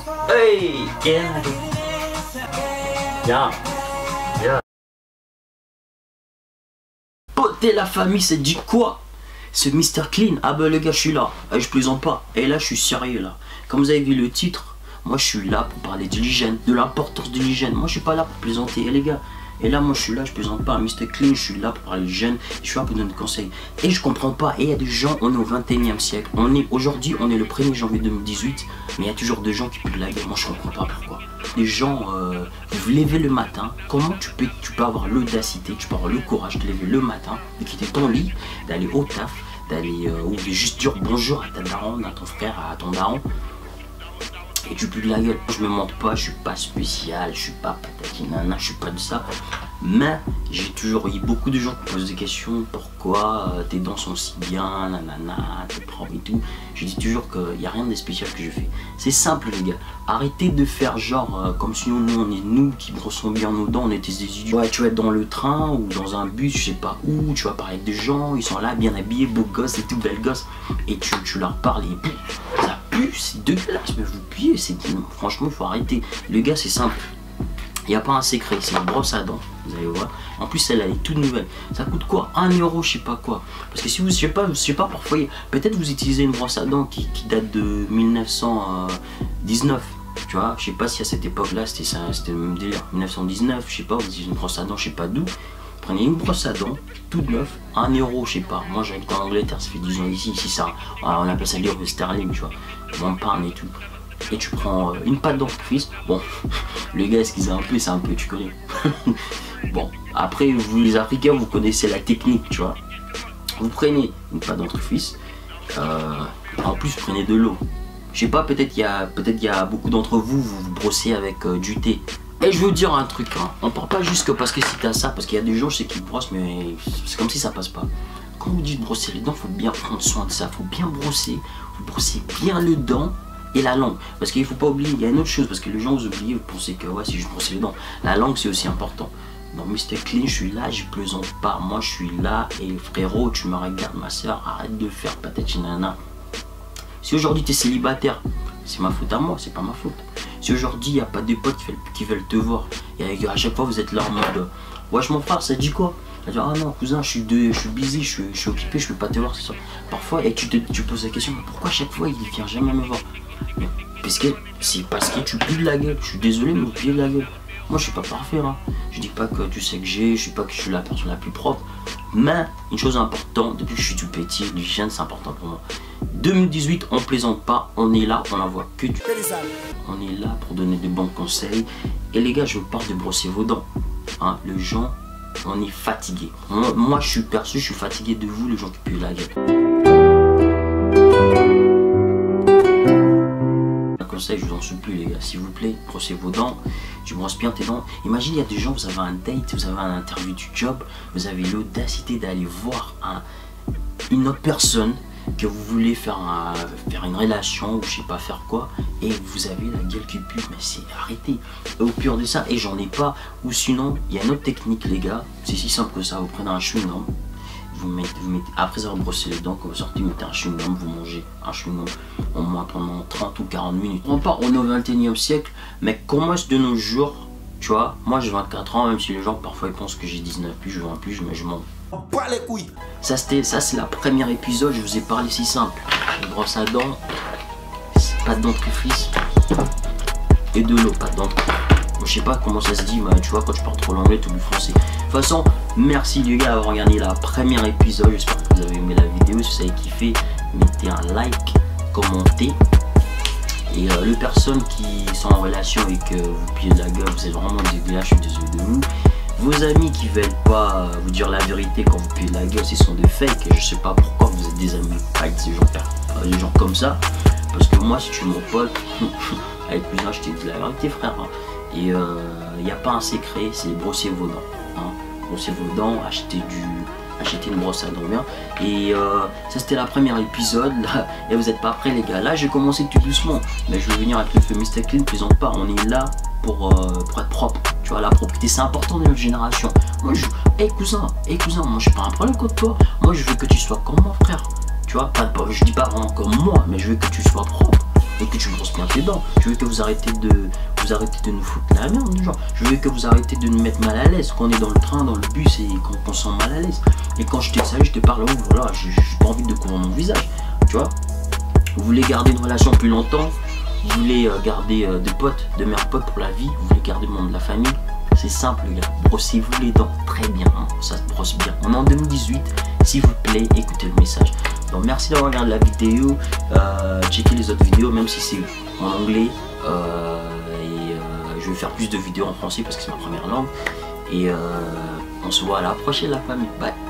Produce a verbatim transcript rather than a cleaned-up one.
Hey, yeah. Yeah. Yeah. Poté la famille, c'est dit quoi? Ce mister Clean, ah bah les gars, je suis là. Et je plaisante pas. Et là, je suis sérieux là. Comme vous avez vu le titre, moi je suis là pour parler de l'hygiène, de l'importance de l'hygiène. Moi je suis pas là pour plaisanter, et les gars. Et là, moi je suis là, je plaisante pas. mister Clean, je suis là pour parler de l'hygiène. Je suis là pour donner des conseils. Et je comprends pas. Et il y a des gens, on est au vingt et unième siècle. On est aujourd'hui, on est le premier janvier deux mille dix-huit. Mais il y a toujours des gens qui puent de la gueule. Moi je comprends pas pourquoi. Les gens, euh, vous vous levez le matin. Comment tu peux, tu peux avoir l'audacité, tu peux avoir le courage de lever le matin, de quitter ton lit, d'aller au taf, d'aller euh, ou de juste dire bonjour à ta daronne, à ton frère, à ton daron, et tu pues de la gueule. Je me montre pas, je suis pas spécial, je suis pas patati nana, je suis pas de ça. Mais j'ai toujours eu beaucoup de gens qui posent des questions. Pourquoi euh, tes dents sont si bien, nanana, tes propres et tout. Je dis toujours qu'il n'y a rien de spécial que je fais. C'est simple les gars. Arrêtez de faire genre euh, comme si nous, on est nous qui brossons bien nos dents, on était des idiots. Ouais, tu vas être dans le train ou dans un bus, je sais pas où, tu vas parler avec des gens, ils sont là bien habillés, beaux gosses et tout, belles gosses. Et tu, tu leur parles et puis ça pue, c'est dégueulasse, mais vous puez, c'est franchement il faut arrêter. Les gars, c'est simple. Il n'y a pas un secret, c'est une brosse à dents, vous allez voir. En plus, elle, elle est toute nouvelle. Ça coûte quoi? un euro, je sais pas quoi. Parce que si vous, je sais pas, je sais pas, parfois, peut-être vous utilisez une brosse à dents qui, qui date de mille neuf cent dix-neuf. Tu vois, je sais pas si à cette époque-là, c'était le même délire. mille neuf cent dix-neuf, je sais pas, vous utilisez une brosse à dents, je sais pas d'où. Prenez une brosse à dents, toute neuve, un euro, je sais pas. Moi, j'habite en Angleterre, ça fait dix ans ici. Ici, ça, on appelle ça l'euro sterling, tu vois. On parle et tout. Et tu prends euh, une pâte dentifrice. Bon, le gars, excusez un peu, c'est un peu, tu connais. Bon, après, vous les Africains, vous connaissez la technique, tu vois. Vous prenez une pâte dentifrice. Euh, en plus, prenez de l'eau. Je sais pas, peut-être il y a, peut-être il y a beaucoup d'entre vous, vous vous brossez avec euh, du thé. Et je veux dire un truc, hein. On parle pas juste que parce que si t'as ça, parce qu'il y a des gens, je sais qui brossent, mais c'est comme si ça passe pas. Quand vous dites brosser les dents, faut bien prendre soin de ça. Faut bien brosser, faut brosser bien le dent et la langue. Parce qu'il faut pas oublier, il y a une autre chose, parce que les gens vous oubliez, vous pensez que ouais, si je brosse les dents, la langue c'est aussi important. Non, mister Clean, je suis là, je plaisante pas. Moi, je suis là et frérot, tu me regardes, ma soeur, arrête de faire patati nana. Si aujourd'hui tu es célibataire, c'est ma faute à moi, c'est pas ma faute. Si aujourd'hui il n'y a pas de potes qui veulent, qui veulent te voir, et à chaque fois vous êtes là en mode wesh mon frère, ça dit quoi? Elle dit ah non cousin, je suis, de, je suis busy, je suis, je suis occupé, je peux pas te voir, c'est ça. Parfois, et tu te tu poses la question, mais pourquoi à chaque fois il vient jamais me voir? Mais parce que c'est parce que tu pues de la gueule, je suis désolé, mais vous puez de la gueule. Moi je suis pas parfait, hein. Je dis pas que tu sais que j'ai, je dis pas que je suis la personne la plus propre. Mais une chose importante, depuis que je suis tout petit, l'hygiène c'est important pour moi. deux mille dix-huit, on plaisante pas, on est là, on n'envoie que du... On est là pour donner de bons conseils. Et les gars, je vous parle de brosser vos dents. Hein, les gens, on est fatigué. Moi, moi, je suis perçu, je suis fatigué de vous, les gens qui puent la gueule. Un conseil, je vous en supplie les gars, s'il vous plaît, brossez vos dents. Tu brosses bien tes dents. Imagine, il y a des gens, vous avez un date, vous avez un interview du job, vous avez l'audacité d'aller voir un, une autre personne que vous voulez faire, un, faire une relation ou je sais pas faire quoi, et vous avez la gueule qui pue, mais c'est arrêté. Et au pire de ça, et j'en ai pas, ou sinon il y a une autre technique les gars, c'est si simple que ça, vous prenez un chewing-gum, vous mettez, vous mettez, après avoir brossé les dents, quand vous sortez, vous mettez un chewing-gum, vous mangez un chewing-gum au moins pendant trente ou quarante minutes. On part, on est au vingt et unième siècle, mais comment est-ce de nos jours, tu vois, moi j'ai vingt-quatre ans, même si les gens parfois ils pensent que j'ai dix-neuf plus, je vingt plus, mais je m'en pas les couilles. Ça c'était, ça c'est la première épisode, je vous ai parlé si simple. Une brosse à dents, pas de dentifrice et de l'eau, pas de dentifrice. Bon, je sais pas comment ça se dit, mais tu vois quand tu parles trop l'anglais, tout le français. De toute façon, merci les gars d'avoir regardé la première épisode. J'espère que vous avez aimé la vidéo. Si vous avez kiffé, mettez un like, commentez. Et euh, les personnes qui sont en relation et que vous pillez de la gueule, vous êtes vraiment dégueulasse, je suis désolé de vous. Vos amis qui veulent pas vous dire la vérité quand vous payez de la gueule, ce sont des fakes. Et je sais pas pourquoi vous êtes des amis avec ces gens, euh, des gens comme ça. Parce que moi, si tu es mon pote, avec cousin, je t'ai dit la vérité, frère. Hein. Et il euh, n'y a pas un secret, c'est brosser vos dents. Hein. Brosser vos dents, acheter du, acheter une brosse à dents bien. Et euh, ça, c'était la première épisode. Là, et vous n'êtes pas prêts, les gars. Là, j'ai commencé tout doucement. Mais je vais venir avec le feu mister Clean, ne plaisante pas. On est là pour, euh, pour être propre. Tu vois, la propreté, c'est important dans notre génération. Moi, je... Hey cousin, hey cousin, moi, je n'ai pas un problème contre toi. Moi, je veux que tu sois comme moi, frère. Tu vois, pas, pas, je dis pas vraiment comme moi, mais je veux que tu sois propre. Et que tu brosses bien tes dents. Je veux que vous arrêtez de vous arrêtez de nous foutre la merde, genre. Je veux que vous arrêtez de nous mettre mal à l'aise quand on est dans le train, dans le bus et qu'on qu'on sent mal à l'aise. Et quand je te salue, je te parle, oh, voilà, j'ai pas envie de couvrir mon visage, tu vois. Vous voulez garder une relation plus longtemps, vous voulez euh, garder euh, des potes, de meilleurs potes pour la vie, vous voulez garder le monde de la famille. C'est simple, les gars. Brossez-vous les dents très bien, hein. Ça se brosse bien. On est en deux mille dix-huit. S'il vous plaît, écoutez le message. Donc, merci d'avoir regardé la vidéo. Euh, checkez les autres vidéos, même si c'est en anglais. Euh, et euh, je vais faire plus de vidéos en français parce que c'est ma première langue. Et euh, on se voit à la prochaine, la famille. Bye.